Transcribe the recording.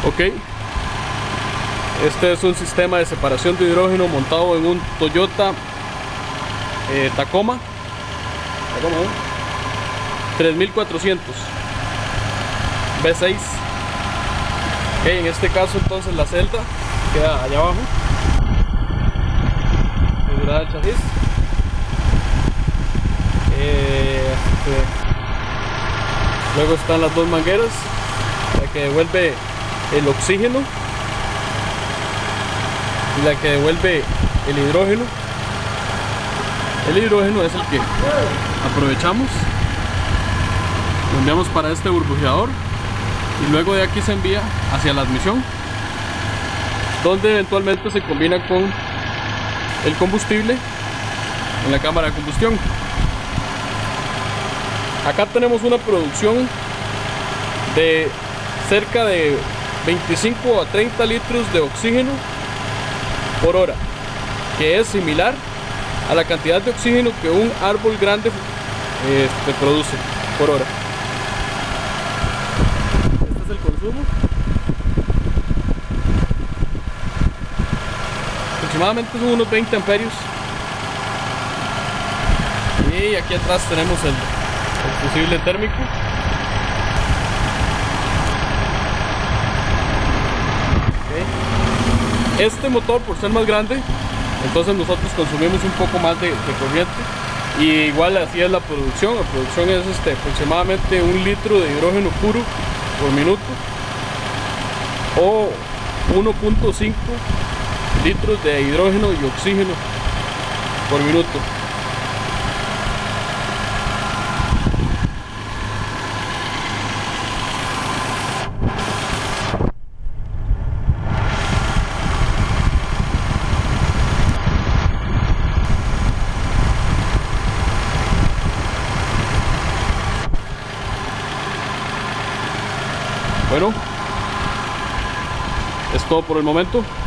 Ok, este es un sistema de separación de hidrógeno montado en un Toyota Tacoma 3400 V6. Ok, en este caso entonces la celda queda allá abajo, asegurada el chasis. Luego están las dos mangueras, la que devuelve el oxígeno y la que devuelve el hidrógeno. El hidrógeno es el que aprovechamos, lo enviamos para este burbujeador y luego de aquí se envía hacia la admisión, donde eventualmente se combina con el combustible en la cámara de combustión. Acá tenemos una producción de cerca de 25 a 30 litros de oxígeno por hora, que es similar a la cantidad de oxígeno que un árbol grande produce por hora. Este es el consumo. Aproximadamente son unos 20 amperios. Y aquí atrás tenemos el fusible térmico. Okay. Este motor, por ser más grande, entonces nosotros consumimos un poco más de corriente, y igual así es la producción. La producción es aproximadamente 1 litro de hidrógeno puro por minuto o 1.5 litros de hidrógeno y oxígeno por minuto. Bueno, es todo por el momento.